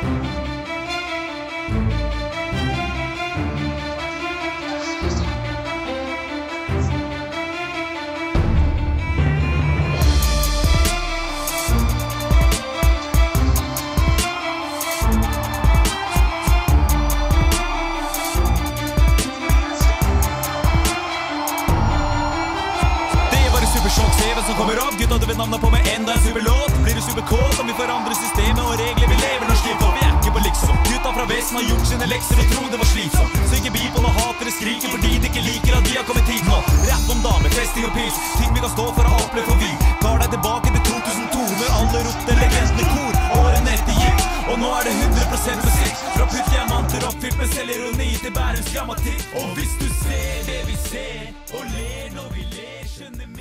Som kommer av, gutta du vet navnet på med enda en superlåt. Blir du superkåt om vi forandrer systemet og regler vi lever norsk liv. For vi ikke på liksom. Gutta fra Vesten har gjort sine lekser og tror det var slitsomt. Så ikke bi på noe hater og skriker fordi de ikke liker at de har kommet hit nå. Rett om damer, festing og pils, ting vi kan stå for å oppleve for vi tar deg tilbake til 2002 når alle ropte legendene kor. Årene etter gikk, og nå er det 100% musikk. Fra puttdiamanter oppfylt med selvironi til Bærums grammatikk. Og hvis du ser det vi ser og ler når vi ler, skjønner